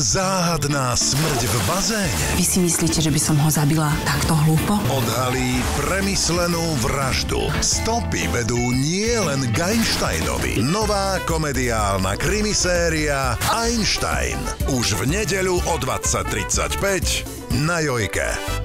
Záhadná smrť v bazéne. Vy si myslíte, že by som ho zabila takto hlúpo? Odhalí premyslenú vraždu. Stopy vedú nielen k Einsteinovi. Nová komediálna krimiséria Einstein. Už v nedeľu o 20:35 na Jojke.